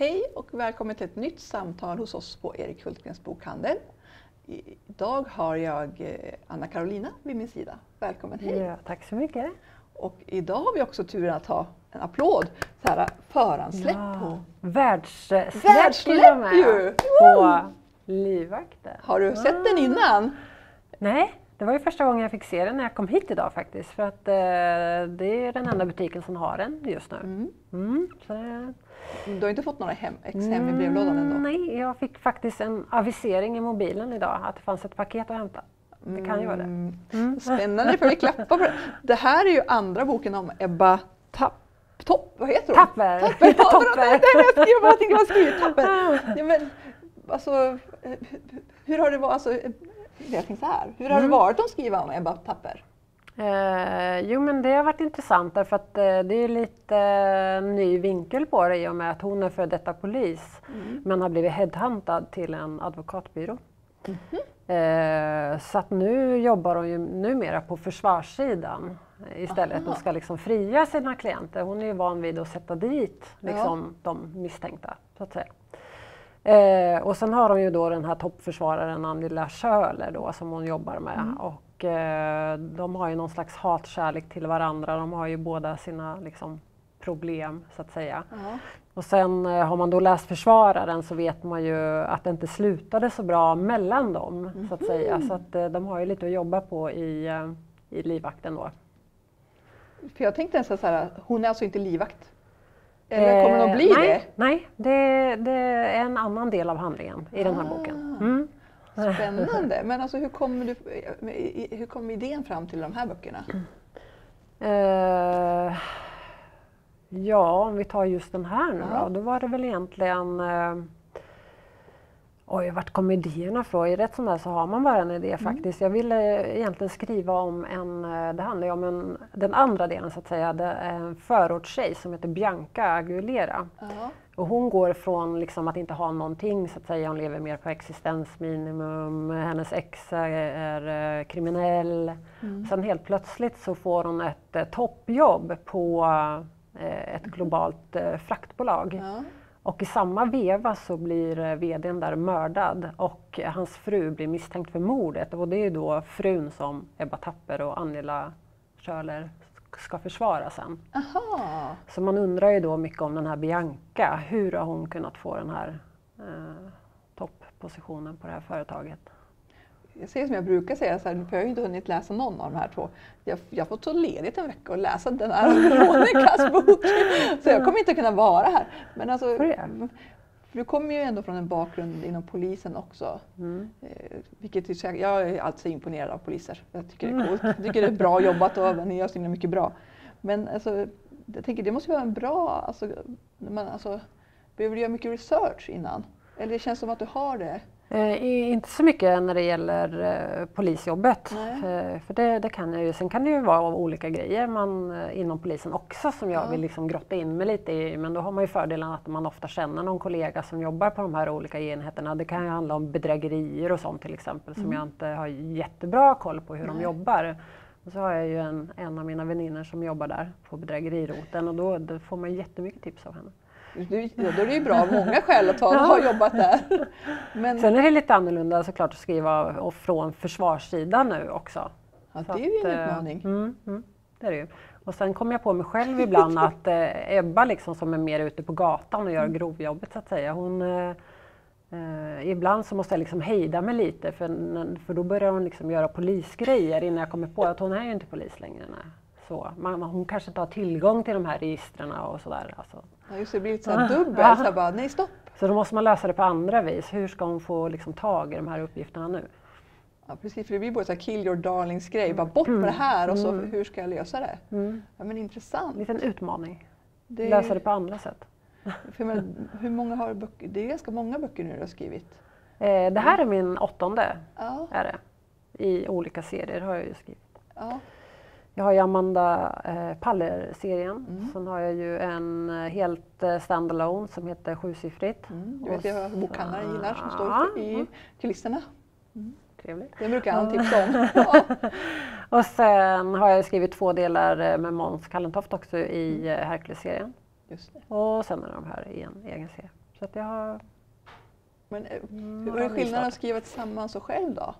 Hej och välkommen till ett nytt samtal hos oss på Erik Hultgrens bokhandel. Idag har jag Anna-Carolina vid min sida. Välkommen, hej! Ja, tack så mycket! Och idag har vi också turen att ha en applåd, så här förhandsläpp på... Världssläpp ju! På livvakten. Har du sett den innan? Nej, det var ju första gången jag fick se den när jag kom hit idag faktiskt. För att det är den enda butiken som har den just nu. Så det... Du har inte fått några hem i brevlådan ändå? Nej, jag fick faktiskt en avisering i mobilen idag att det fanns ett paket att hämta. Det kan ju vara det. Spännande, för vi klappar på det. Det här är ju andra boken om Ebba vad heter hon? Tapper! Tapper! Ja, men, alltså, hur har det varit? Alltså, jag tänkte så här. Hur har det varit att skriva om Ebba Tapper? Jo, men det har varit intressant därför att det är lite ny vinkel på det i och med att hon är för detta polis men har blivit headhuntad till en advokatbyrå. Så att nu jobbar hon ju numera på försvarssidan istället och ska liksom fria sina klienter. Hon är ju van vid att sätta dit liksom, de misstänkta så att säga. Och sen har hon ju då den här toppförsvararen Angela Schöler då som hon jobbar med. Och de har ju någon slags hatkärlek till varandra. De har ju båda sina liksom, problem så att säga. Och sen har man då läst försvararen så vet man ju att det inte slutade så bra mellan dem så att säga. Så att de har ju lite att jobba på i livvakten då. För jag tänkte nästan så här, hon är alltså inte livvakt? Eller kommer hon att bli det? Nej, det är en annan del av handlingen i den här boken. Spännande. Men alltså, hur kom idén fram till de här böckerna? Ja, om vi tar just den här nu då var det väl egentligen... vart kom idéerna från? I rätt som det så har man bara en idé faktiskt. Jag ville egentligen skriva om det handlar ju om den andra delen så att säga. Det är en förortstjej som heter Bianca Aguilera. Och hon går från liksom att inte ha någonting så att säga. Hon lever mer på existensminimum. Hennes ex är kriminell. Sen helt plötsligt så får hon ett toppjobb på ett globalt fraktbolag. Och i samma veva så blir vdn där mördad och hans fru blir misstänkt för mordet. Och det är då frun som Ebba Tapper och Angela Schöler ska försvara sen. Så man undrar ju då mycket om den här Bianca. Hur har hon kunnat få den här topppositionen på det här företaget? Jag säger som jag brukar säga, så här, för jag har ju inte hunnit läsa någon av de här två. Jag får ta ledigt en vecka och läsa den här Veronikas bok. Så jag kommer inte kunna vara här. Men alltså, du kommer ju ändå från en bakgrund inom polisen också. Vilket jag är alltid imponerad av poliser. Jag tycker det är coolt. Jag tycker det är bra jobbat och ni gör så mycket bra. Men alltså, jag tänker det måste vara en bra... behöver du göra mycket research innan? Eller det känns som att du har det? Inte så mycket när det gäller polisjobbet, för det kan jag ju. Sen kan det ju vara olika grejer inom polisen också som jag vill liksom grotta in mig lite i. Men då har man ju fördelen att man ofta känner någon kollega som jobbar på de här olika enheterna. Det kan ju handla om bedrägerier och sånt till exempel som jag inte har jättebra koll på hur de jobbar. Och så har jag ju en av mina väninnor som jobbar där på bedrägeriroten och då får man jättemycket tips av henne. Då är det ju bra av många skäl att ha jobbat där. Men... Sen är det lite annorlunda såklart att skriva från försvarssidan nu också. Ja, det är ju en utmaning. Det är det ju. Och sen kommer jag på mig själv ibland att Ebba liksom, som är mer ute på gatan och gör grovjobbet så att säga. Ibland så måste jag liksom hejda mig lite för då börjar hon liksom göra polisgrejer innan jag kommer på att hon är ju inte polis längre. Så hon kanske inte har tillgång till de här registren och sådär. Alltså. Ja, just det, blir lite så här dubbelt. Så här bara, nej stopp. Så då måste man lösa det på andra vis. Hur ska hon få liksom, tag i de här uppgifterna nu? Ja, precis. För det blir både så här kill your darlings grej. Bara bort med det här och så hur ska jag lösa det? Ja, men intressant. En liten utmaning. Lösa det på andra sätt. För, hur många har böcker? Det är ganska många böcker nu du har skrivit. Det här är min 8:e. Är det. I olika serier har jag ju skrivit. Jag har ju Amanda Paller-serien. Sen har jag ju en helt standalone som heter 7-siffrigt. Du vet jag bokhandlaren gillar som står i kulisserna. Trevligt. Det brukar han tipsa om. Och sen har jag skrivit 2 delar med Måns Kallentoft också i Hercules-serien. Just det. Och sen är de här i en egen serie. Så att jag har... Men hur är skillnaden att skriva tillsammans och själv då?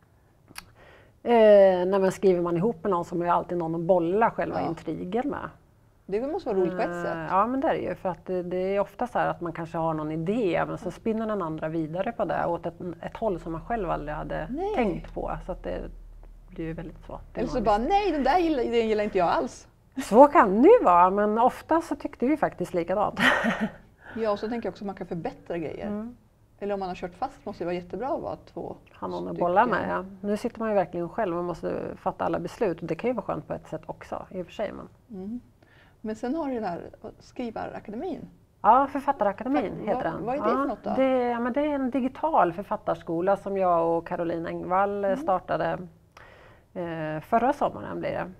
När man skriver man ihop med någon som är alltid någon att bolla själva intrigen med. Det måste vara roligt på ett sätt. Ja, men det är det ju. För att det är ofta så här att man kanske har någon idé men så spinner den andra vidare på det åt ett håll som man själv aldrig hade tänkt på. Så att det blir ju väldigt svårt. Eller så bara, nej den där idén gillar inte jag alls. Så kan det ju vara, men ofta så tyckte vi faktiskt likadant. Ja, och så tänker jag också att man kan förbättra grejer. Eller om man har kört fast måste det vara jättebra att vara 2 ha någon att bolla med, ja. Nu sitter man ju verkligen själv och måste fatta alla beslut. Det kan ju vara skönt på ett sätt också, i och för sig. Men sen har du den här Skrivarakademin. Ja, Författarakademin heter den. Vad är det för något då? Det är en digital författarskola som jag och Caroline Engvall startade förra sommaren blir det.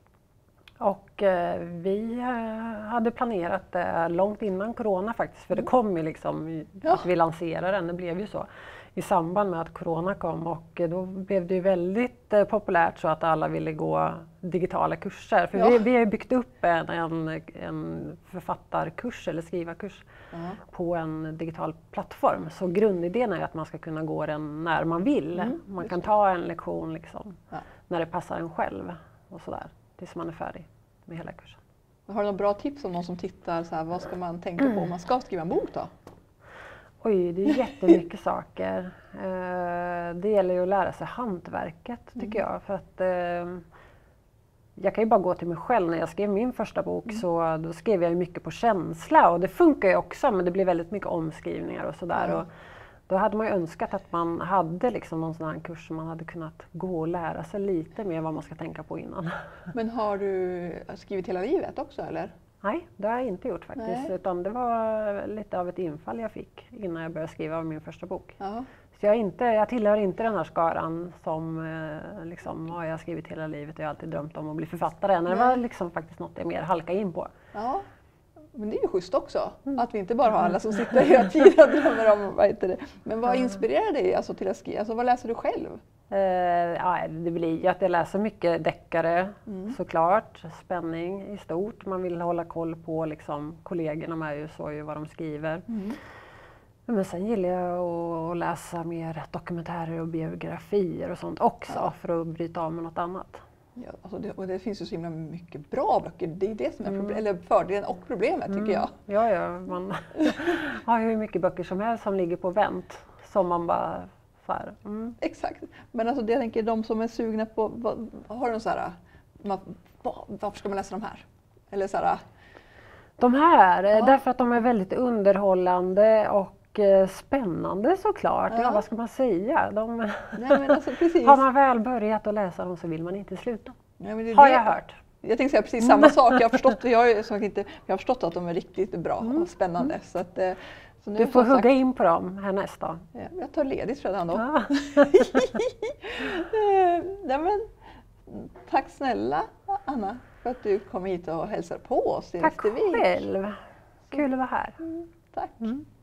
Och vi hade planerat det långt innan corona faktiskt, för det kom ju liksom att vi lanserade den, det blev ju så i samband med att corona kom och då blev det ju väldigt populärt så att alla ville gå digitala kurser. För vi har ju byggt upp en författarkurs eller skrivarkurs på en digital plattform. Så grundidén är ju att man ska kunna gå den när man vill. Man kan ta en lektion liksom, när det passar en själv och sådär. Tills man är färdig med hela kursen. Har du några bra tips om någon som tittar? Så här, vad ska man tänka på om man ska skriva en bok då? Oj, det är jättemycket saker. Det gäller ju att lära sig hantverket tycker jag. För att jag kan ju bara gå till mig själv. När jag skrev min första bok så då skrev jag ju mycket på känsla. Och det funkar ju också, men det blir väldigt mycket omskrivningar och sådär. Och då hade man ju önskat att man hade liksom någon sån här kurs som man hade kunnat gå och lära sig lite mer vad man ska tänka på innan. Men har du skrivit hela livet också eller? Nej, det har jag inte gjort faktiskt. Utan det var lite av ett infall jag fick innan jag började skriva min första bok. Så jag tillhör inte den här skaran som liksom, jag har skrivit hela livet och jag har alltid drömt om att bli författare. Det var liksom faktiskt något jag mer halkade in på. Ja. Men det är ju schysst också, att vi inte bara har alla som sitter hela tiden och drömmer om, vad heter det. Men vad inspirerar dig alltså, till att skriva? Alltså, vad läser du själv? Det blir ju att jag läser mycket deckare såklart, spänning i stort. Man vill hålla koll på liksom, kollegorna med ju så ju vad de skriver. Men sen gillar jag att läsa mer dokumentärer och biografier och sånt också för att bryta av med något annat. Ja, alltså och det finns ju så himla mycket bra böcker. Det är det som är eller fördelen och problemet tycker jag. Ja, man har ju hur mycket böcker som helst som ligger på vänt som man bara så här. Exakt. Men alltså det jag tänker, de som är sugna på, har de så här, varför ska man läsa de här? Eller så här. De här, därför att de är väldigt underhållande och spännande såklart. Ja, vad ska man säga? Nej, men alltså, precis. Har man väl börjat att läsa dem så vill man inte sluta. Ja, men har jag hört. Jag tänkte säga precis samma sak. Jag har förstått att de är riktigt bra och spännande. Så att, så nu du får hugga in på dem härnäst då. Ja, jag tar ledigt redan då. Nej, men, tack snälla Anna för att du kom hit och hälsade på oss. Tack själv. Kul att vara här. Tack.